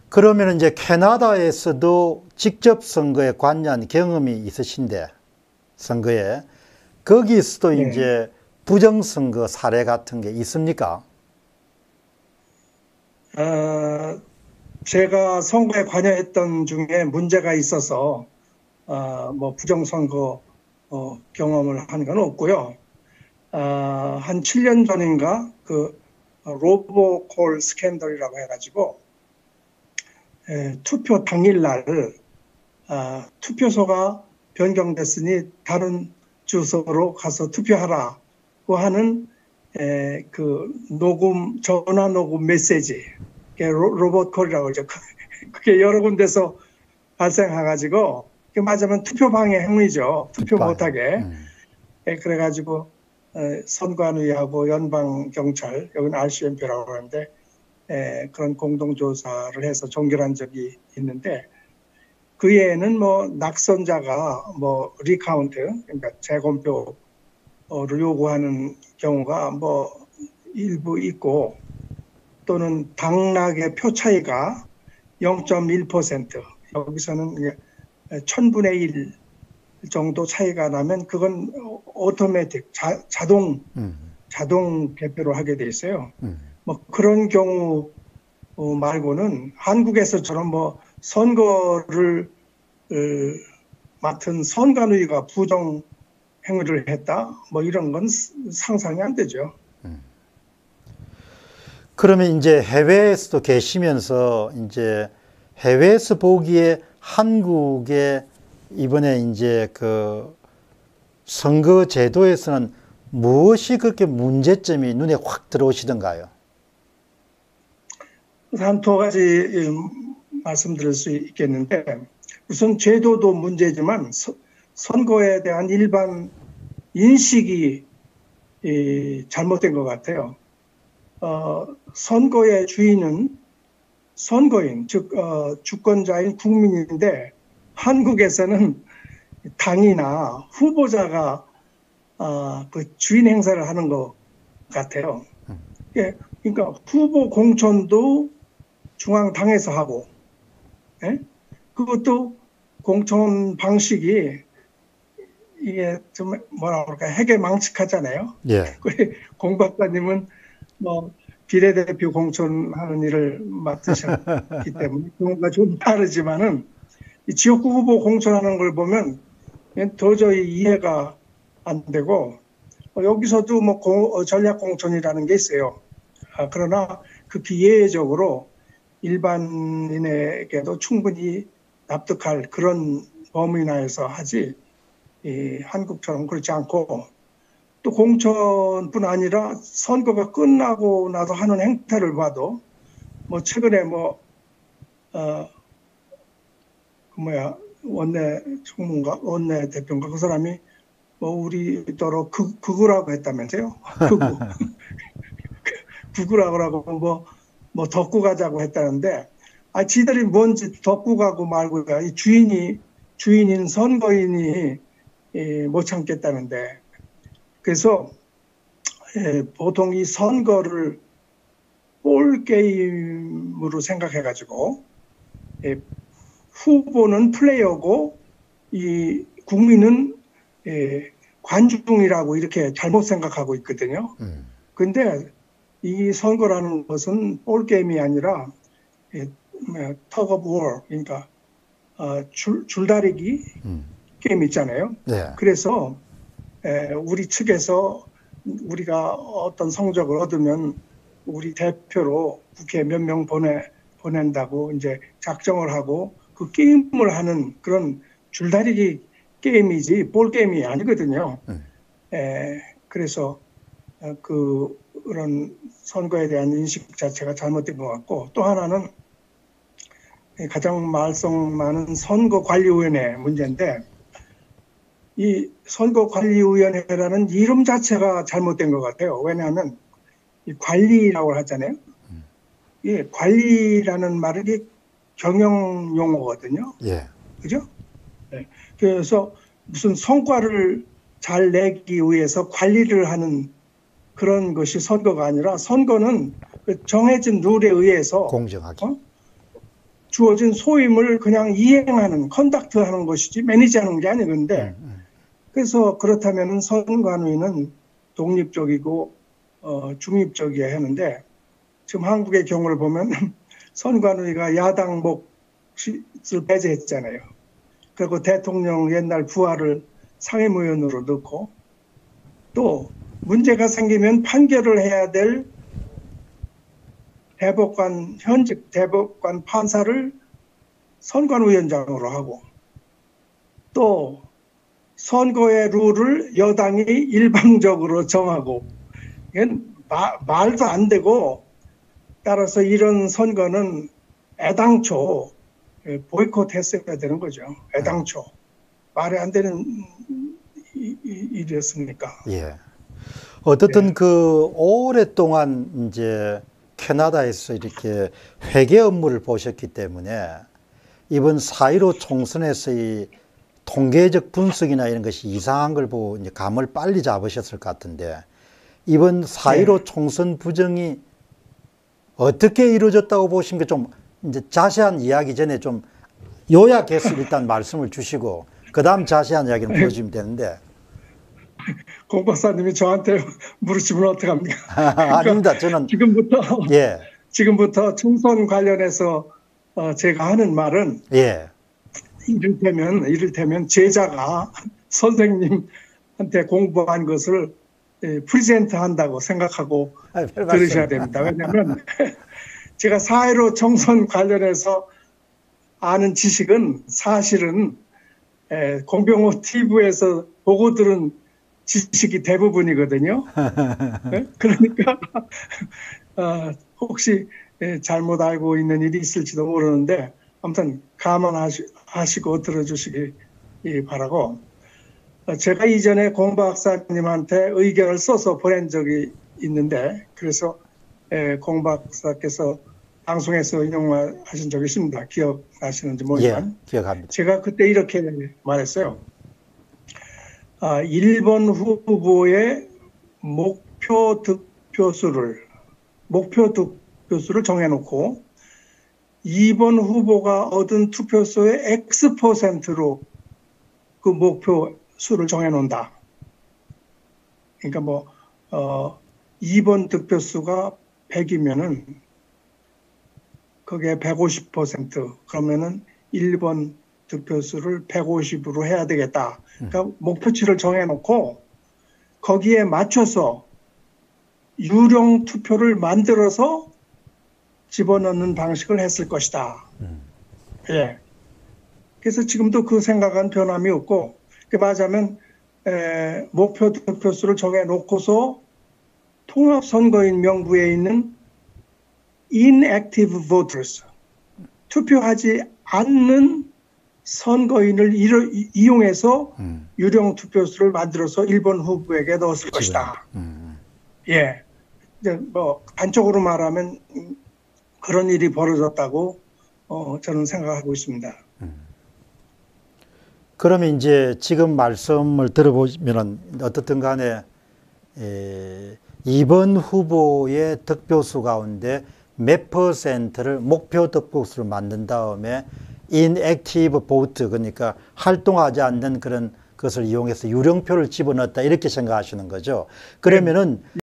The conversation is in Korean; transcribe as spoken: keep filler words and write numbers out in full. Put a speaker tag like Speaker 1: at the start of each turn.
Speaker 1: 그러면 이제 캐나다에서도 직접 선거에 관여한 경험이 있으신데, 선거에. 거기서도
Speaker 2: 네.
Speaker 1: 이제 부정선거 사례 같은 게 있습니까?
Speaker 2: 어, 제가 선거에 관여했던 중에 문제가 있어서 어, 뭐 부정선거 어, 경험을 한 건 없고요. 어, 한 칠 년 전인가 그 로보콜 스캔들이라고 해가지고 에, 투표 당일날 어, 투표소가 변경됐으니 다른 주소로 가서 투표하라고 하는 에, 그 녹음 전화 녹음 메시지, 로, 로봇콜이라고 그러죠. 그게 여러 군데서 발생해가지고 그게 맞으면 투표 방해 행위죠. 투표
Speaker 1: 뒷방에.
Speaker 2: 못하게.
Speaker 1: 음.
Speaker 2: 에, 그래가지고 어, 선관위하고 연방경찰, 여기는 알씨엠피라고 하는데 에, 그런 공동조사를 해서 종결한 적이 있는데, 그 외에는 뭐 낙선자가 뭐 리카운트, 그러니까 재검표를 요구하는 경우가 뭐 일부 있고, 또는 당락의 표 차이가 영 점 일 퍼센트, 여기서는 천분의 일 정도 차이가 나면 그건 오토매틱, 자, 자동
Speaker 1: 음.
Speaker 2: 자동 개표를 하게 돼 있어요.
Speaker 1: 음.
Speaker 2: 뭐 그런 경우 말고는 한국에서처럼 뭐 선거를 어, 맡은 선관위가 부정 행위를 했다, 뭐 이런 건 상상이 안 되죠.
Speaker 1: 그러면 이제 해외에서도 계시면서 이제 해외에서 보기에 한국의 이번에 이제 그 선거 제도에서는 무엇이 그렇게 문제점이 눈에 확 들어오시던가요?
Speaker 2: 한 두 가지 말씀드릴 수 있겠는데, 우선 제도도 문제지만 서, 선거에 대한 일반 인식이 이, 잘못된 것 같아요. 어, 선거의 주인은 선거인, 즉 어, 주권자인 국민인데, 한국에서는 당이나 후보자가 어, 그 주인 행사를 하는 것 같아요. 예, 그러니까 후보 공천도 중앙당에서 하고, 예? 그것도 공천 방식이 이게 좀 뭐라 그럴까, 해괴망측하잖아요.
Speaker 1: 예.
Speaker 2: 공 박사님은 뭐 비례대표 공천하는 일을 맡으셨기 때문에 경우가 좀 다르지만은 이 지역구 후보 공천하는 걸 보면 도저히 이해가 안 되고, 여기서도 뭐 공, 전략 공천이라는 게 있어요. 아, 그러나 극히 예외적으로 일반인에게도 충분히 납득할 그런 범위 내에서 하지, 이 한국처럼 그렇지 않고, 또 공천뿐 아니라 선거가 끝나고 나서 하는 행태를 봐도, 뭐 최근에 뭐 어, 그 뭐야 원내 총무인가 원내 대표인가 그 사람이 뭐 우리더러 극, 극우라고 했다면서요. 극우. 극우라고 하고 뭐, 뭐 덕구 가자고 했다는데, 아, 지들이 뭔지 덕구 가고 말고야 이 주인이, 주인인 선거인이 예, 못 참겠다는데. 그래서 예, 보통 이 선거를 볼 게임으로 생각해가지고 예, 후보는 플레이어고 이 국민은 예, 관중이라고 이렇게 잘못 생각하고 있거든요.
Speaker 1: 음.
Speaker 2: 근데 이 선거라는 것은 볼 게임이 아니라 터그 오브 워, 그러니까 어, 줄, 줄다리기
Speaker 1: 음.
Speaker 2: 게임 있잖아요.
Speaker 1: 네.
Speaker 2: 그래서 에, 우리 측에서 우리가 어떤 성적을 얻으면 우리 대표로 국회에 몇 명 보내 보낸다고 이제 작정을 하고 그 게임을 하는 그런 줄다리기 게임이지 볼 게임이 아니거든요.
Speaker 1: 음.
Speaker 2: 에, 그래서 그 그런 선거에 대한 인식 자체가 잘못된 것 같고, 또 하나는 가장 말썽 많은 선거관리위원회 문제인데, 이 선거관리위원회라는 이름 자체가 잘못된 것 같아요. 왜냐하면 이 관리라고 하잖아요. 이 관리라는 말이 경영 용어거든요.
Speaker 1: 예.
Speaker 2: 그죠? 네. 그래서 무슨 성과를 잘 내기 위해서 관리를 하는 그런 것이 선거가 아니라, 선거는 정해진 룰에 의해서
Speaker 1: 공정하게.
Speaker 2: 어? 주어진 소임을 그냥 이행하는, 컨덕트하는 것이지 매니지하는 게 아니건데, 그래서 그렇다면 선관위는 독립적이고 어, 중립적이어야 하는데, 지금 한국의 경우를 보면 선관위가 야당 몫을 배제했잖아요. 그리고 대통령 옛날 부하를 상임위원으로 넣고, 또 문제가 생기면 판결을 해야 될 대법관, 현직 대법관 판사를 선관위원장으로 하고, 또 선거의 룰을 여당이 일방적으로 정하고, 이건 마, 말도 안 되고, 따라서 이런 선거는 애당초 보이콧 했어야 되는 거죠. 애당초. 말이 안 되는 일이었으니까.
Speaker 1: 예. 어떻든
Speaker 2: 예.
Speaker 1: 그 오랫동안 이제 캐나다에서 이렇게 회계 업무를 보셨기 때문에 이번 사 일오 총선에서의 통계적 분석이나 이런 것이 이상한 걸 보고 이제 감을 빨리 잡으셨을 것 같은데, 이번 사 일오
Speaker 2: 네.
Speaker 1: 총선 부정이 어떻게 이루어졌다고 보시는 게 좀 이제 자세한 이야기 전에 좀 요약해서 일단 말씀을 주시고 그 다음 자세한 이야기를 보여주면 되는데.
Speaker 2: 공 박사님이 저한테 물으시면 어떡합니까? 그러니까
Speaker 1: 아닙니다. 저는
Speaker 2: 지금부터
Speaker 1: 예,
Speaker 2: 지금부터 총선 관련해서 어, 제가 하는 말은
Speaker 1: 예,
Speaker 2: 이를테면 이를테면 제자가 선생님한테 공부한 것을 예, 프리젠트 한다고 생각하고
Speaker 1: 아, 별
Speaker 2: 들으셔야
Speaker 1: 말씀.
Speaker 2: 됩니다. 왜냐하면 제가 사 일오 총선 관련해서 아는 지식은 사실은 에, 공병호 티비에서 보고 들은 지식이 대부분이거든요. 네? 그러니까 어, 혹시 예, 잘못 알고 있는 일이 있을지도 모르는데 아무튼 감안하시고 들어주시기 바라고, 어, 제가 이전에 공 박사님한테 의견을 써서 보낸 적이 있는데, 그래서 예, 공 박사께서 방송에서 인용하신 적이 있습니다. 기억나시는지 모르지만.
Speaker 1: 예, 기억합니다.
Speaker 2: 제가 그때 이렇게 말했어요. 아, 일 번 후보의 목표 득표수를, 목표 득표수를 정해놓고 이 번 후보가 얻은 투표수의 X 퍼센트로 그 목표 수를 정해놓는다. 그러니까 뭐, 어, 이 번 득표수가 백이면은 그게 백오십 퍼센트, 그러면은 일 번 득표수를 백오십으로 해야 되겠다. 그러니까 목표치를 정해놓고 거기에 맞춰서 유령 투표를 만들어서 집어넣는 방식을 했을 것이다.
Speaker 1: 음.
Speaker 2: 예. 그래서 지금도 그 생각은 변함이 없고, 말하자면 에, 목표 득표수를 정해놓고서 통합선거인 명부에 있는 inactive voters, 투표하지 않는 선거인을 이로, 이용해서
Speaker 1: 음.
Speaker 2: 유령 투표수를 만들어서 일 번 후보에게 넣었을 것이다.
Speaker 1: 음.
Speaker 2: 예. 이제 뭐 단적으로 말하면 그런 일이 벌어졌다고 어, 저는 생각하고 있습니다.
Speaker 1: 그러면 이제 지금 말씀을 들어보면은 어떻든 간에 에, 이번 후보의 득표수 가운데 몇 퍼센트를 목표 득표수를 만든 다음에 inactive vote, 그러니까 활동하지 않는 그런 것을 이용해서 유령표를 집어넣었다, 이렇게 생각하시는 거죠. 그러면은